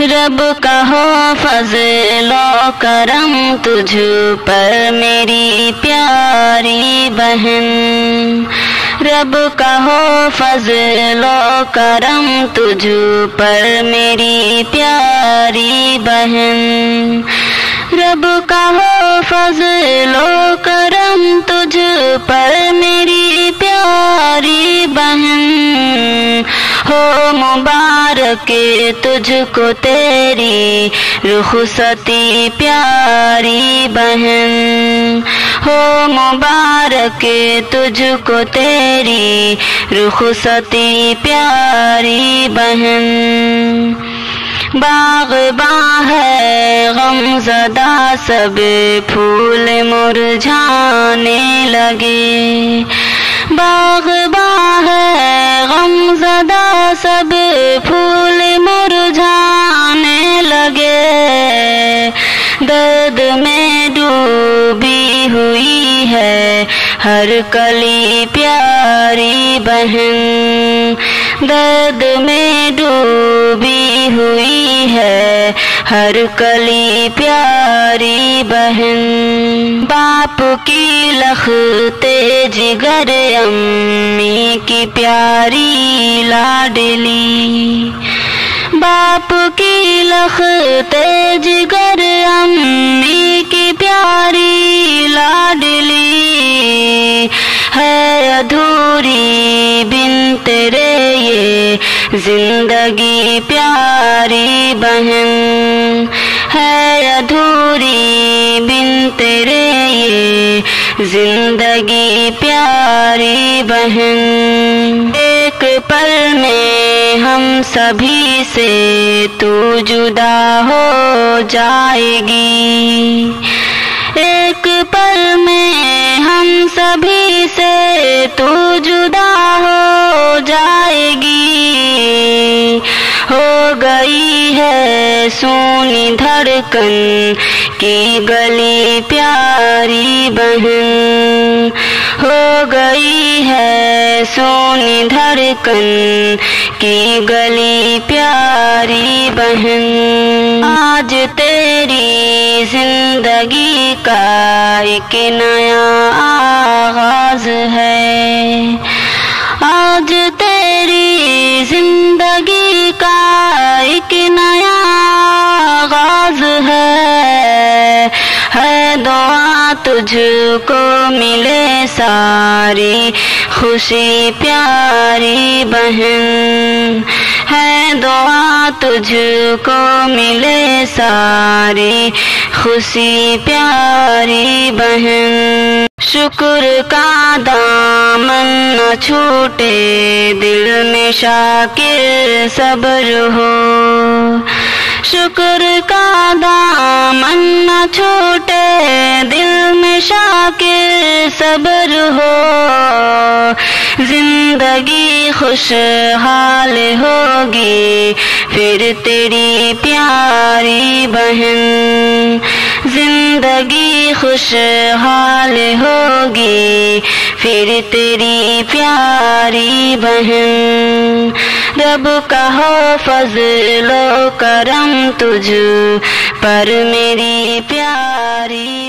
رب کا ہو فضل و کرم تجھ پر میری پیاری بہن، رب کا ہو فضل و کرم تجھ پر میری پیاری بہن، رب کا ہو فضل و کرم تجھ پر میری پیاری بہن، ہو مبارک تجھ کو تیری رخصتی پیاری بہن، ہو مبارک تجھ کو تیری رخصتی پیاری بہن، باغباں ہے غم زدہ سب پھول مرجھانے لگے، باغباں ہے غم زدہ سب پھول مرجھانے لگے، درد میں ڈوبی ہوئی ہے ہر کلی پیاری بہن، درد میں ڈوبی ہوئی ہے ہر کلی پیاری بہن، باپ کی لخت جگر امی کی پیاری لاڈلی، باپ کی لخت جگر امی کی پیاری لاڈلی، ہے ادھوری بن تیرے یہ زندگی پیاری بہن، ہے ادھوری بن تیرے یہ زندگی پیاری بہن، ایک پل میں ہم سبھی سے تو جدا ہو جائے گی، ایک پل میں ہم سبھی سے تو جدا ہو جائے گی، ہو گئی ہے سونی دھڑکن کی گلی پیاری بہن، ہو گئی ہے سونی دھڑکن کی گلی پیاری بہن، آج تیری زندگی کا ایک نیا آغاز ہے، آج تیری زندگی کا ایک نیا آغاز ہے دعا تجھ کو ملے ساری خوشی پیاری بہن، ہے دعا تجھ کو ملے ساری خوشی پیاری بہن، شکر کا دامن نہ چھوٹے دل میں شاکر صبر ہو، شکر کا دامن نہ چھوٹے دل میں شاکر صبر ہو، زندگی خوشحال ہوگی پھر تیری پیاری بہن، زندگی خوشحال ہوگی پھر تیری پیاری بہن، رب کا ہو فضل و کرم تجھ پر میری پیاری